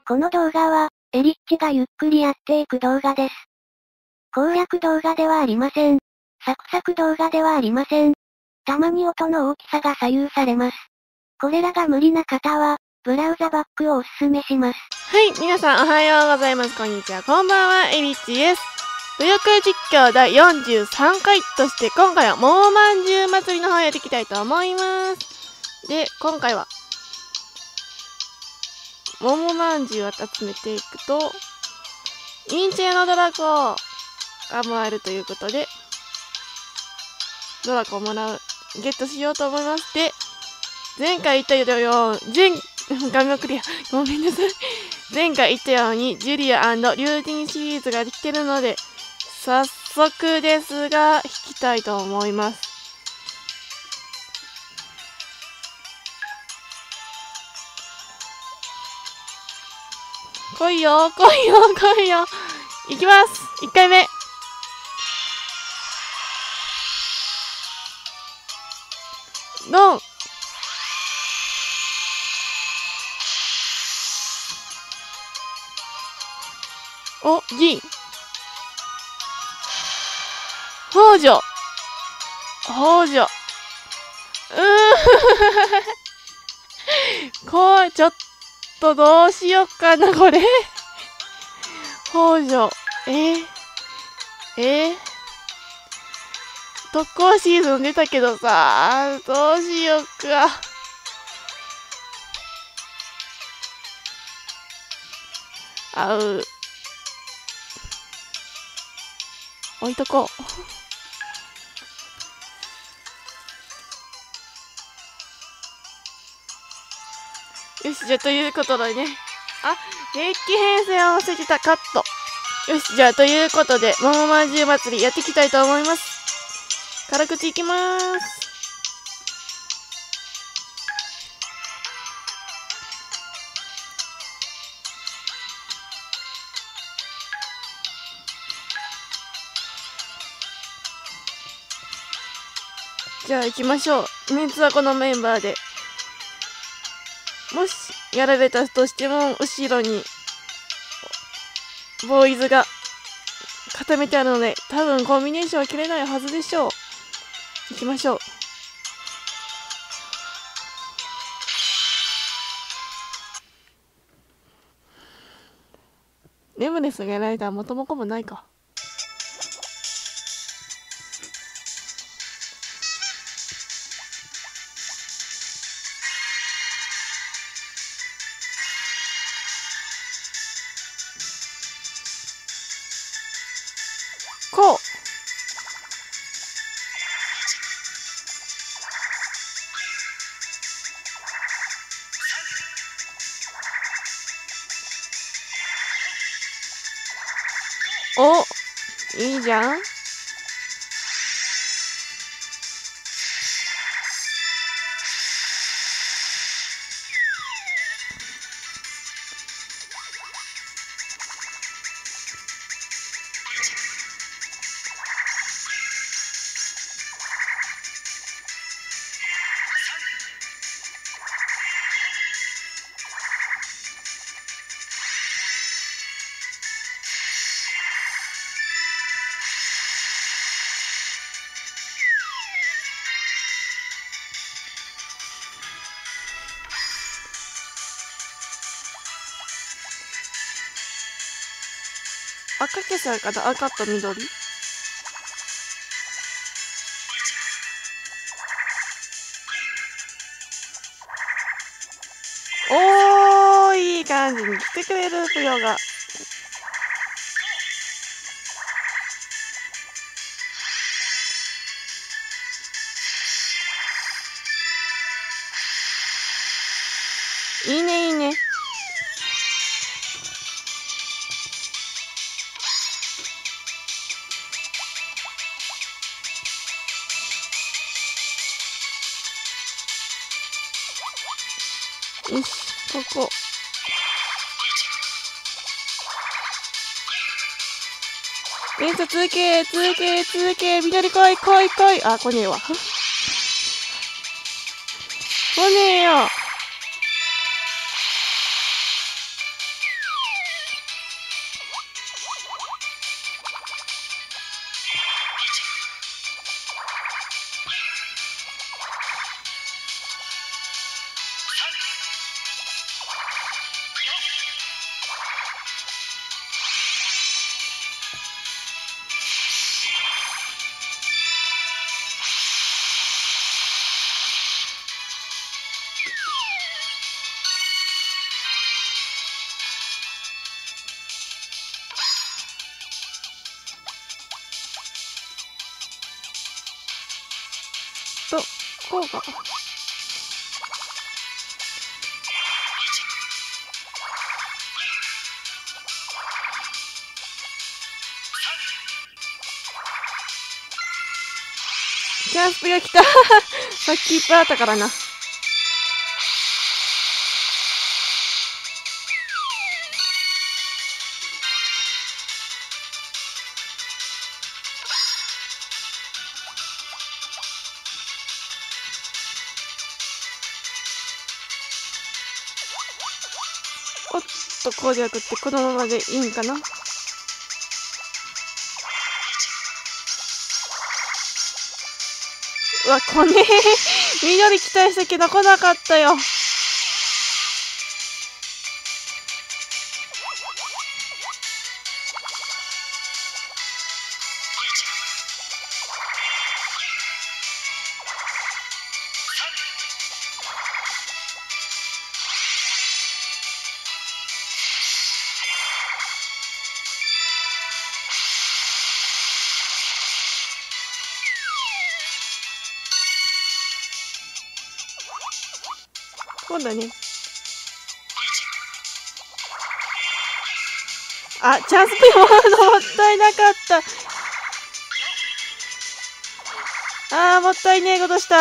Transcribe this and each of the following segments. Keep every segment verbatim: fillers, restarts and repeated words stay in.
この動画は、エリッチがゆっくりやっていく動画です。攻略動画ではありません。サクサク動画ではありません。たまに音の大きさが左右されます。これらが無理な方は、ブラウザバックをおすすめします。 はい、皆さんおはようございます。こんにちは。こんばんは、エリッチです。武力実況だいよんじゅうさんかいとして、今回はもうまんじゅう祭りの方やっていきたいと思います。で、今回は、桃まんじゅうを集めていくと、インチェのドラコがもらえるということで、ドラコをもらう、ゲットしようと思います。で、前回言ったように、前、画面クリア、ごめんなさい。前回言ったように、ジュリア&リューティンシリーズができてるので、早速ですが、引きたいと思います。来いよ、来いよ、来いよ。いきます。いっかいめ。ドン。お、銀。宝女。宝女。うーん。こう、ちょっとどうしよっかな、これ。宝女。えー、えー、特攻シーズン出たけどさ、どうしよっか。あう。置いとこう。よし、じゃあということでね。あ、デッキ編成を忘れてた、カット。よし、じゃあということで、桃まんじゅう祭りやっていきたいと思います。辛口いきまーす。じゃあ行きましょう。メンツはこのメンバーで。もしやられたとしても、後ろにボーイズが固めてあるので、多分コンビネーションは切れないはずでしょう。行きましょう。ネムネスがやられたら元も子もないか。こう。お、いいじゃん。赤消されかな、赤と緑。おー、いい感じに来てくれるぷよが。いいねいいね。よし、ここ。連鎖続け、続け、続け、緑来い、来い、来い。あ、来ねえわ。来ねえよ。 こうか。チャンスピが来たさっきいっぱいあったからな。おっと、こうじゃなくってこのままでいいんかな。うわ、こね緑期待したけど来なかったよ。今度ね。あ、チャンスピンももったいなかった。あー、もったいねえことした。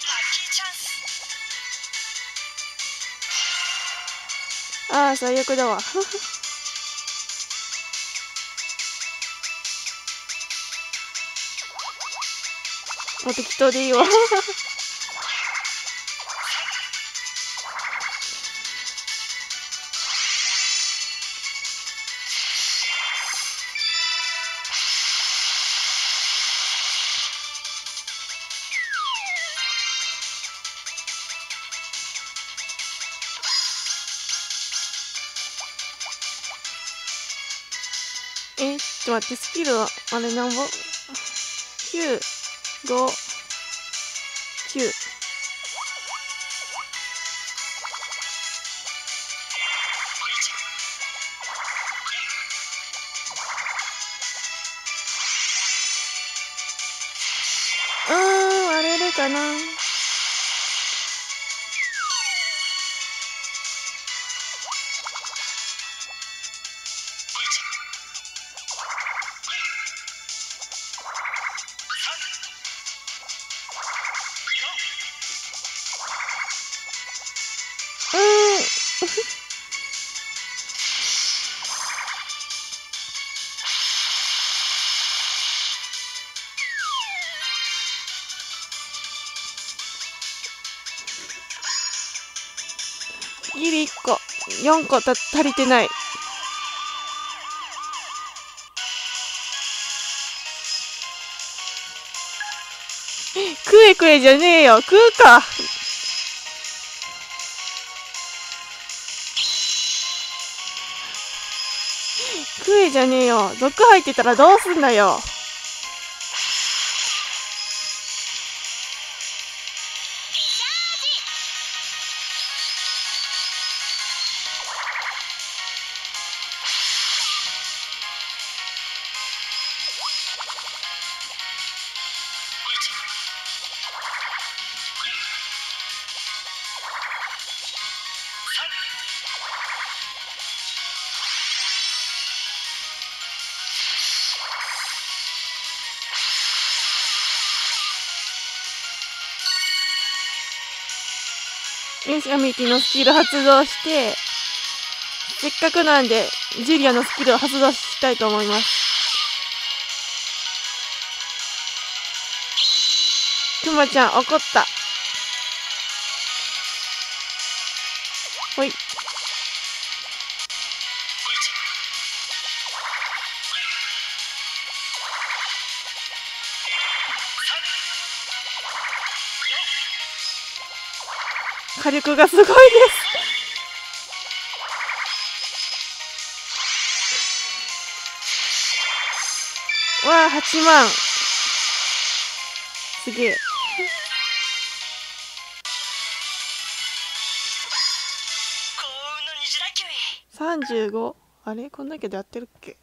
あー、最悪だわ。もう適当でいいわ。え、ちょっと待って、スキルは、あれなんぼ ?きゅう、ご、きゅう。うーん、割れるかな。うーん。ギリいっこ、よんこた足りてない。食え食えじゃねえよ、食うか。食えじゃねえよ、毒入ってたらどうすんだよ。よし、アミティのスキル発動して、せっかくなんでジュリアのスキルを発動したいと思います。くまちゃん怒った。ほい。火力がすごいです。わあ、はちまん。すげえ。さんじゅうご。あれこんだけでやってるっけ。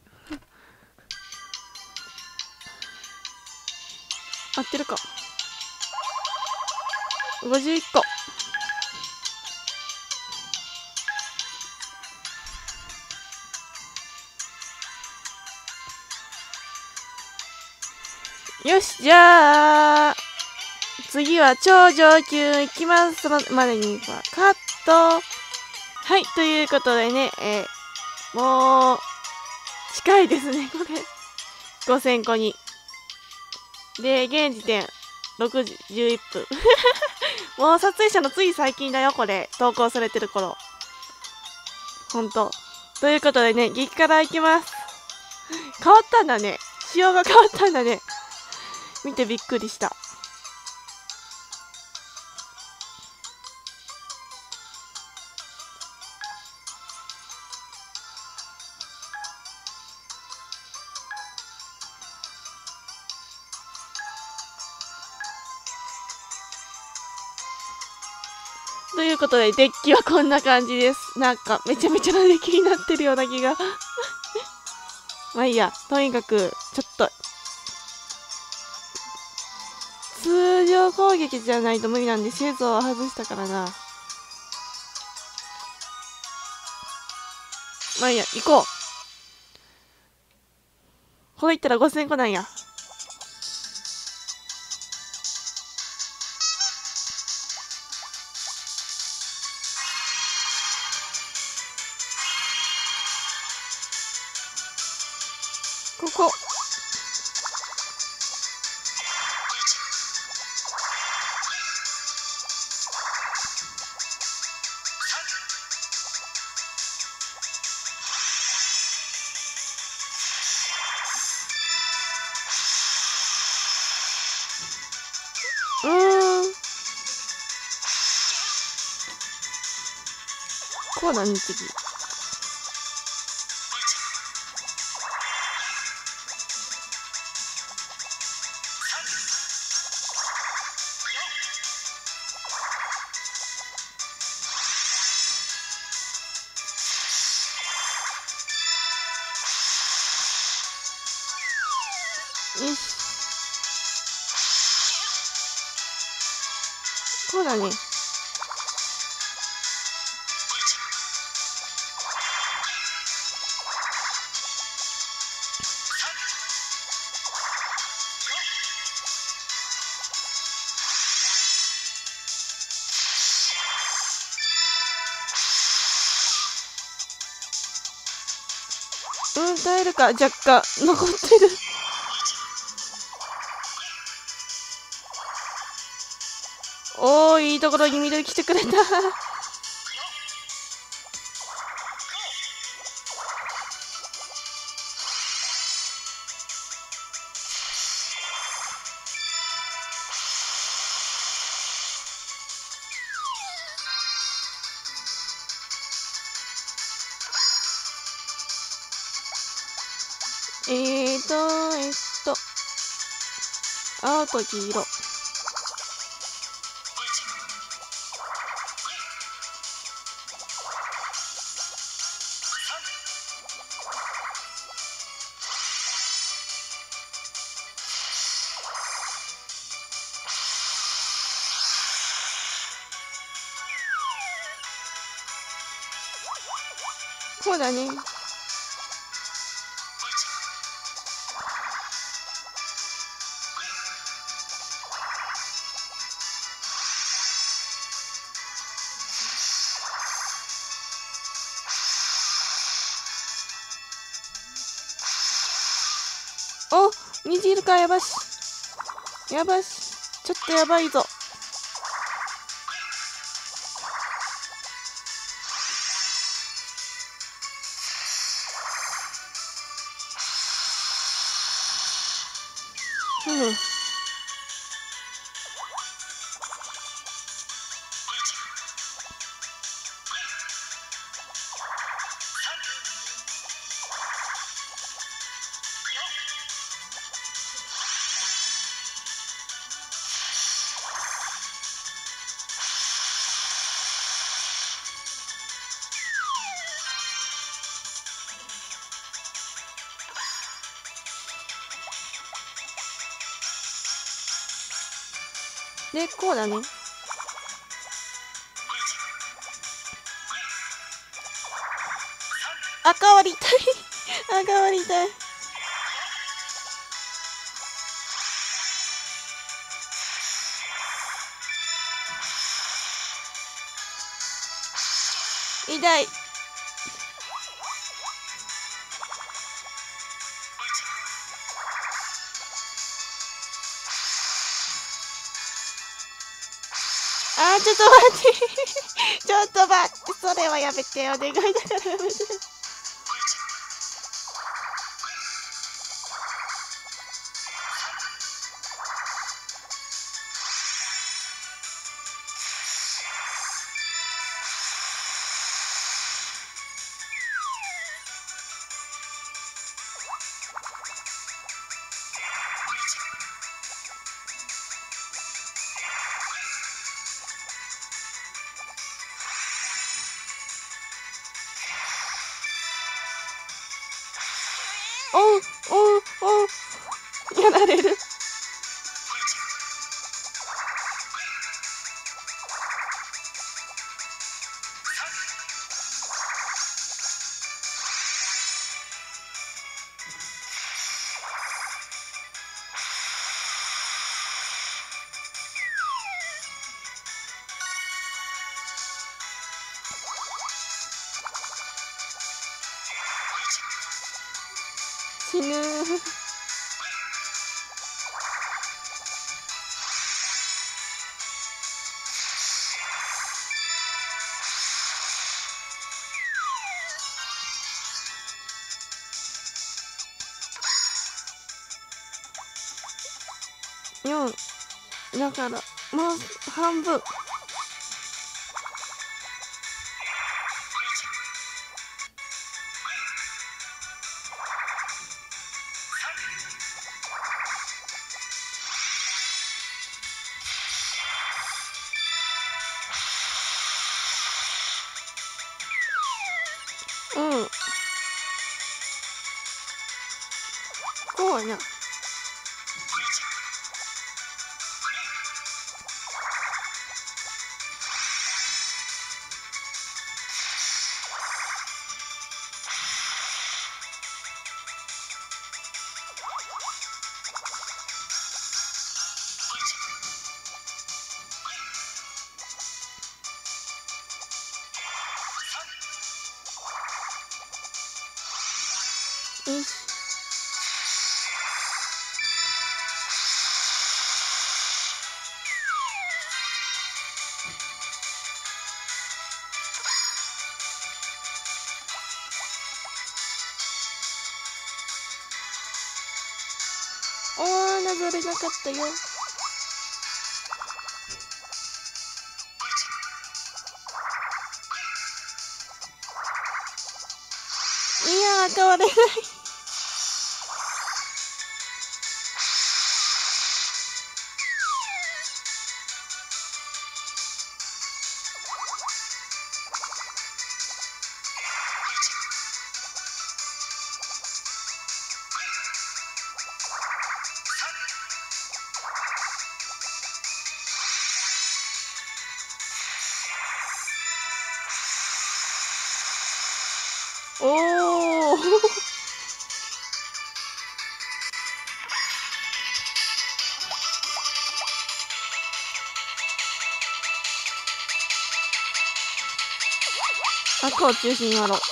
合ってるか。 ごじゅういっこ。よし、じゃあ、次は超上級いきます。そのまでにはカット。はい、ということでね、えー、もう、近いですね、これ。ごせんこに。で、現時点、ろくじじゅういっぷん。もう撮影者のつい最近だよ、これ。投稿されてる頃。ほんと。ということでね、激辛いきます。変わったんだね。仕様が変わったんだね。見てびっくりした。ということで、デッキはこんな感じです。なんか、めちゃめちゃなデッキになってるような気が。まあいいや、とにかく、ちょっと、通常攻撃じゃないと無理なんで、シェーズを外したからな。まあいいや、行こう。これいったらごせんこなんや。ここ。うーん。こうだね、次。よし。こうだね。うん、耐えるか、若干残ってる。おー、いいところに緑来てくれた。えーと、えっと、青と黄色。こうだね。お、虹いるか、やばし。やばし。ちょっとやばいぞ。ふむ。で、こうだね。 赤割りたい赤割りたい。痛い。あー、ちょっと待ってちょっと待って、それはやめて、お願いだからやめて。おうおうおう、やられる。死ぬー。よんだからもう半分。うんこうや。よし。おー、流れなかったよ。いやー、変われない。おー赤を中心にやろう。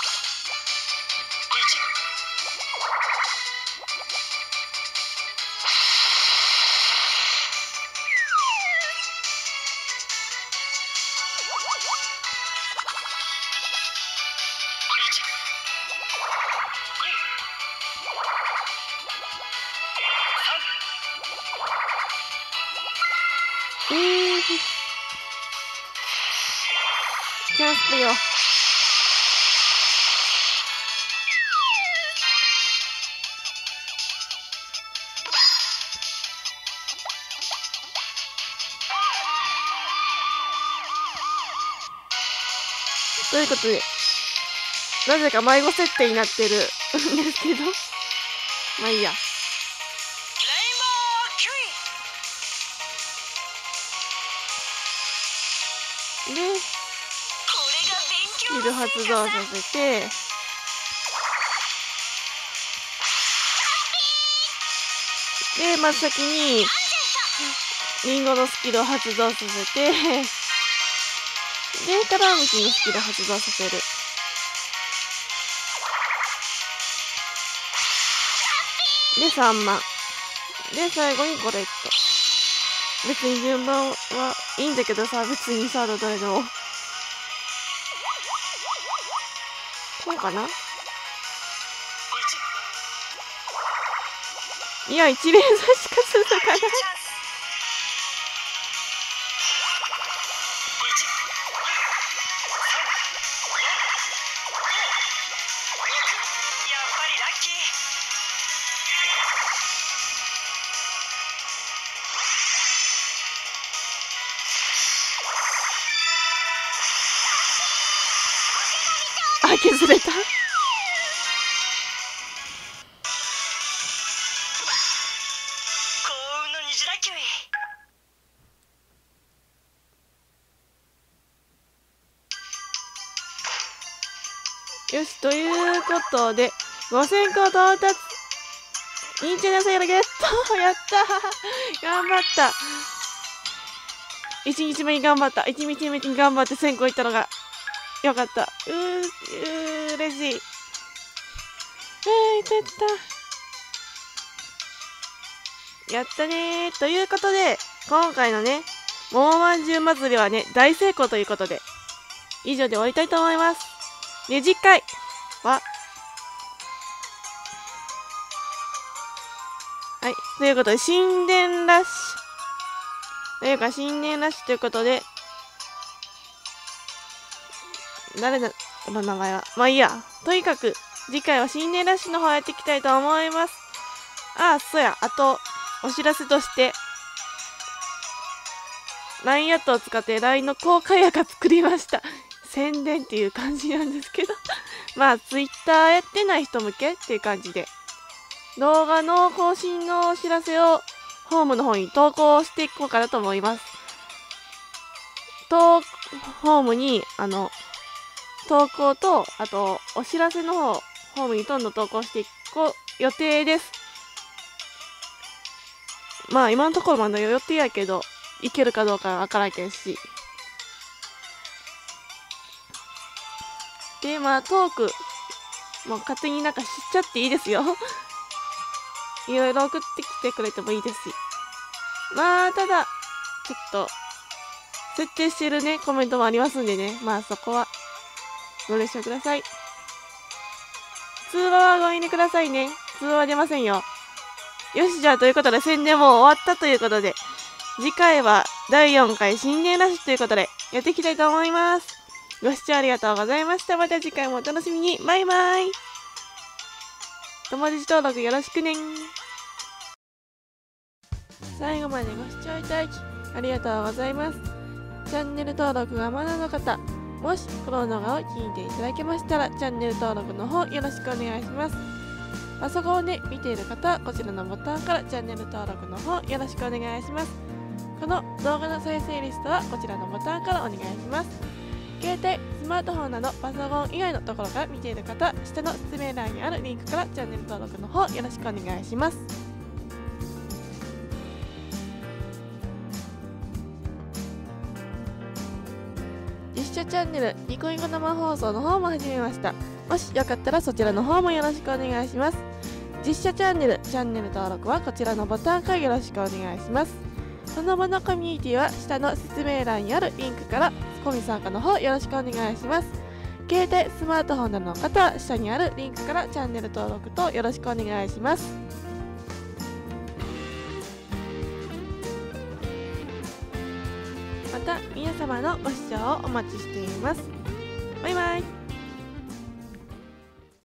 えー、キャンスプよ。ということで、なぜか迷子設定になってるんですけど、まあいいや。で、スキル発動させて、 で、まず先に、リンゴのスキルを発動させて、で、タラムキのスキルを発動させる。で、さんまん。で、最後にコレット。別に順番はいいんだけどさ、別にさ、どれでも。こうかな。いや、一連差しかするのかな。あ、削れた。よし、ということで、ごせんこ到達。インチェナセールゲット。やったー。頑張った。いちにちめに頑張った。いちにちめに頑張ってせんこいったのがよかった。うー、うー、嬉しい。えー、いたった。やったねー。ということで、今回のね、桃まんじゅう祭りはね、大成功ということで、以上で終わりたいと思います。で、次回は、はい、ということで、新年ラッシュ。というか、新年ラッシュということで、誰だ、この名前は。まあいいや。とにかく、次回は新年ラッシュの方やっていきたいと思います。ああ、そうや。あと、お知らせとして、ライン アットを使って ライン の公開アカ作りました。宣伝っていう感じなんですけど。まあ、Twitter やってない人向けっていう感じで、動画の更新のお知らせをホームの方に投稿していこうかなと思います。と、ホームに、あの、投稿と、あと、お知らせの方、ホームにどんどん投稿していこう予定です。まあ、今のところまだ予定やけど、いけるかどうかわからんけんし。で、まあ、トーク、もう勝手になんかしちゃっていいですよ。いろいろ送ってきてくれてもいいですし。まあ、ただ、ちょっと、設定してるね、コメントもありますんでね。まあ、そこは、ご了承ください。通話はご遠慮くださいね。通話は出ませんよ。よし、じゃあ、ということで、宣伝も終わったということで、次回はだいよんかい新年ラッシュということで、やっていきたいと思います。ご視聴ありがとうございました。また次回もお楽しみに。バイバイ。友達登録よろしくね。最後までご視聴いただきありがとうございます。チャンネル登録がまだの方、もしこの動画を聞いていただけましたら、チャンネル登録の方よろしくお願いします。パソコンで見ている方はこちらのボタンからチャンネル登録の方よろしくお願いします。この動画の再生リストはこちらのボタンからお願いします。携帯、スマートフォンなどパソコン以外のところから見ている方、下の説明欄にあるリンクからチャンネル登録の方よろしくお願いします。実写チャンネルニコニコ生放送の方も始めました。もしよかったらそちらの方もよろしくお願いします。実写チャンネルチャンネル登録はこちらのボタンからよろしくお願いします。その場のコミュニティは下の説明欄にあるリンクからコミ参加の方よろしくお願いします。携帯、スマートフォンなどの方は下にあるリンクからチャンネル登録とよろしくお願いします。また皆様のご視聴をお待ちしています。バイバイ。